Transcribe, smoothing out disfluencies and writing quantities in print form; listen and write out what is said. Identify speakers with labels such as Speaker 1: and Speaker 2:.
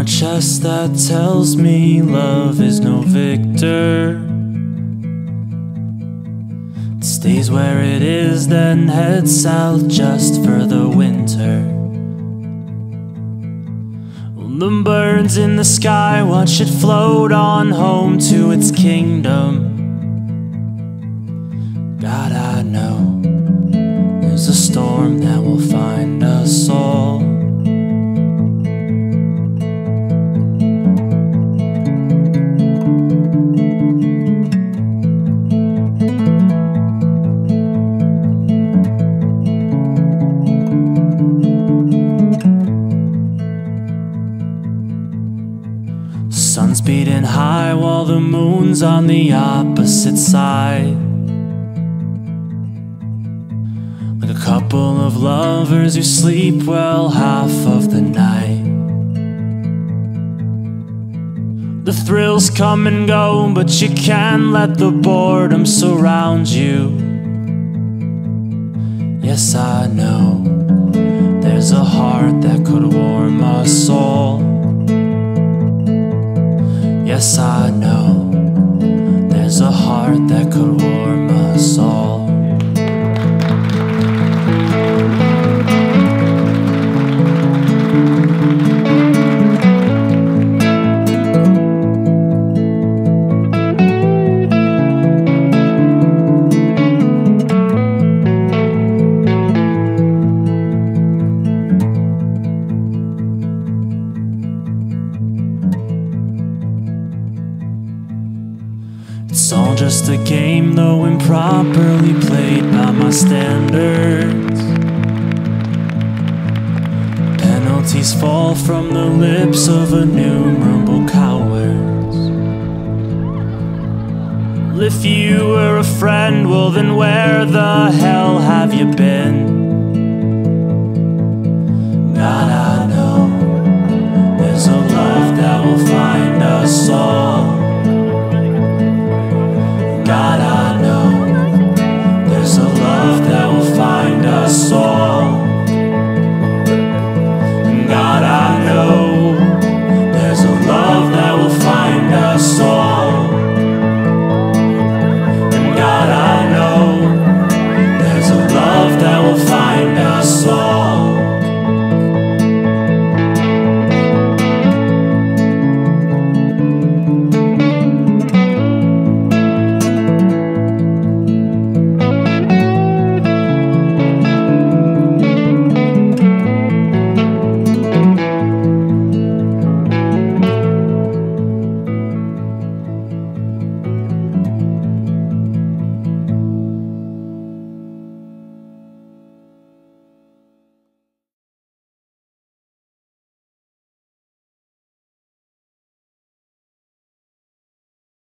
Speaker 1: my chest that tells me love is no victor. It stays where it is, then heads south just for the winter. The birds in the sky watch it float on home to its kingdom. God, I know there's a storm that will find us all. Sun's beating high while the moon's on the opposite side. Like a couple of lovers who sleep well half of the night. The thrills come and go, but you can't let the boredom surround you. Yes, I know there's a heart that could warm us all. Yes, I know there's a heart that could warm us all. It's all just a game, though improperly played by my standards. Penalties fall from the lips of innumerable cowards. Well, if you were a friend, well then where the hell have you been? God, I know there's a love that will find us all.